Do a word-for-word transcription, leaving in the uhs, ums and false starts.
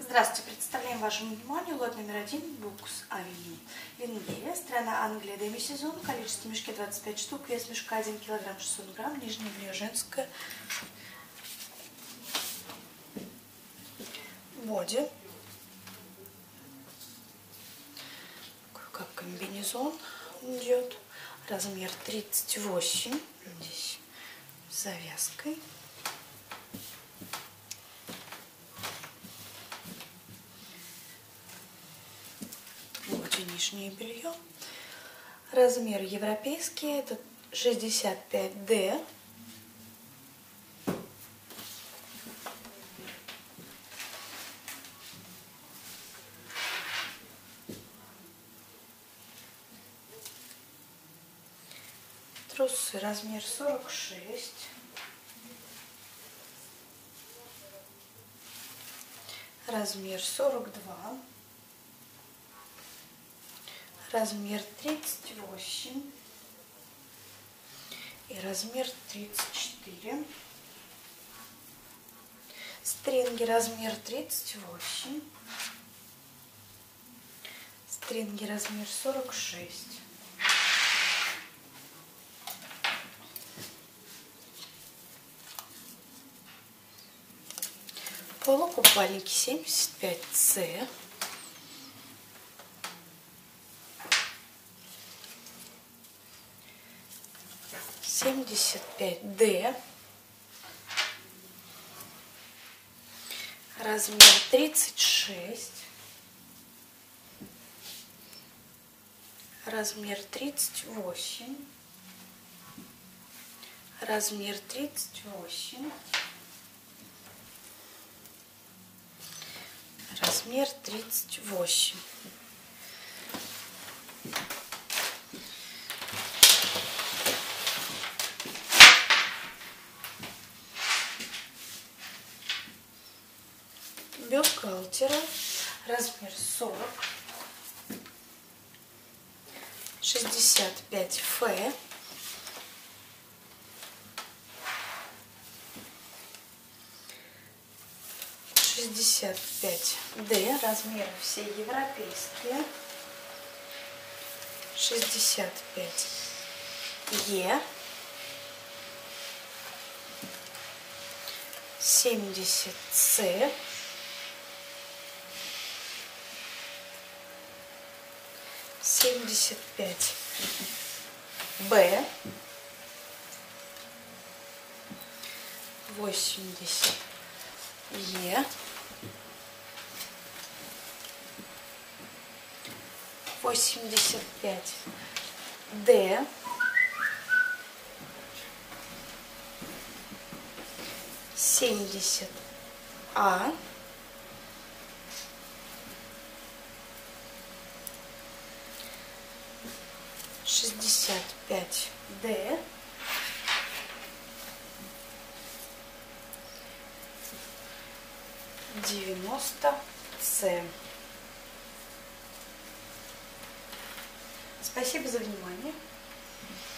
Здравствуйте, представляем вашему вниманию лот номер один Букс Авеню. Венгерия, страна Англия, демисезон, количество мешки двадцать пять штук, вес мешка один килограмм шестьсот грамм, нижнее белье женское. Боди. Как комбинезон идет. Размер тридцать восемь. Здесь с завязкой. Вот и нижнее белье. Размер европейский, это шестьдесят пять дэ. Трусы размер сорок шесть. Размер сорок два. Размер тридцать восемь. И размер тридцать четыре. Стринги размер тридцать восемь. Стринги размер сорок шесть. Полукупальники семьдесят пять цэ. семьдесят пять дэ. Размер тридцать шесть. Размер тридцать восемь. Размер тридцать восемь. Размер тридцать восемь. Бюстгальтера размер сорок. шестьдесят пять эф. шестьдесят пять дэ, размеры все европейские. шестьдесят пять е. семьдесят цэ. семьдесят пять бэ. восемьдесят е. восемьдесят пять дэ. семьдесят а. шестьдесят пять дэ. девяносто цэ. Спасибо за внимание.